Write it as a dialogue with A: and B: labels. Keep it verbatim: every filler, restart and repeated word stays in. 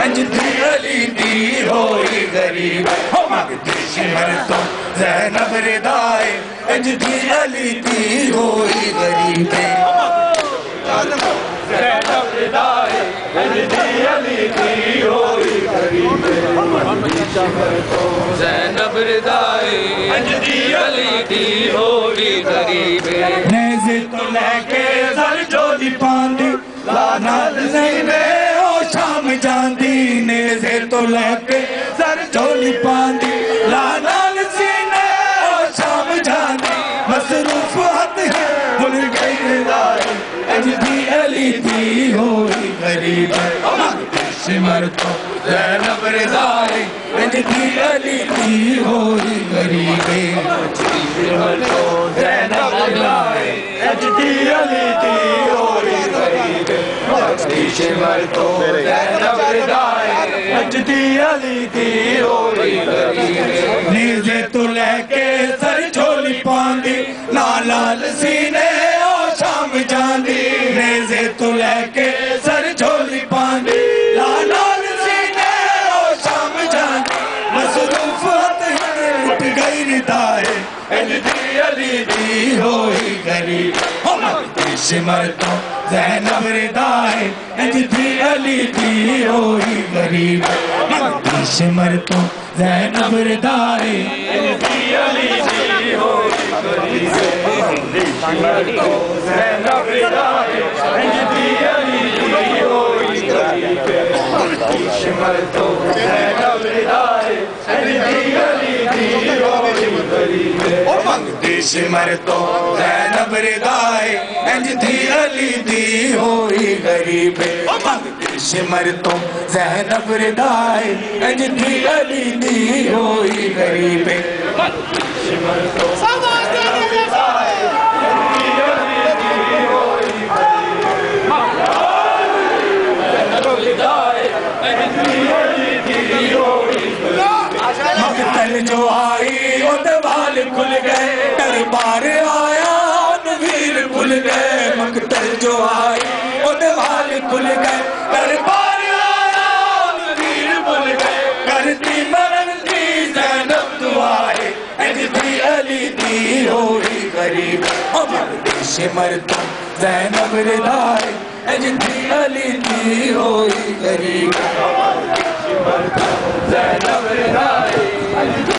A: انج دی علی دی ہوئی غریب ہو مگدی شمر تو زینب ردائے انج دی علی دی ہوئی غریب زینب ردائے انج دی علی دی ہوئی غریب مگدی شمر تو زینب ردائے انج دی علی دی ہوئی غریب نیزے تو لے کے زر جولی پاندی لانا زینے او شام جاندی نیزے تو لے کے زر جولی پاندی لانا زینے او شام جاندی مصروف حد ہے بھول گئی ردائے انج دی علی دی ہوئی غریب مگدی شمر تو زینب ردائے انج دی علی دی ہوئی غریب مگدی شمر تو زینب ردائے انج دی علی دی ہوئی غریب مگدی شمر تو زینب ردائے انج دی علی دی ہوئی غریب نیزے تو لے کے سر جھولی پاندی نالال سینے او شام جاندی نیزے تو لے کے سر جھولی پاندی لالال سینے او شام جاندی مصروف ہے اٹھ گئی ردائے انج دی علی دی ہوئی غریب مگدی شمر تو زینب ردائے انج دی علی دی ہوئی غریب مگدی شمر تو زینب ردائے انج دی علی دی ہوئی غریب مگدی شمر تو زینب ردائے انج دی علی دی ہوئی غریب مگدی شمر تو زینب ردائے انج دی علی دی ہوئی غریب مگدی شمر تو زینب ردائے انج دی علی دی ہوئی غریب مگدی شمر تو زینب ردائے انج دی علی دی ہوئی غریب مگدی شمر تو زینب ردائے انج دی علی دی ہوئی مقتل جو آئی ادوال کھل گئے دربار آیا نویر کھل گئے مقتل جو آئی ادوال کھل گئے دربار آیا نویر کھل گئے کرتی مرن کی زینب دعائے انج دی علی دی ہوئی غریب مگدی شمر تو زینب ردائے انج دی علی دی ہوئی غریب مگدی شمر تو زینب ردائے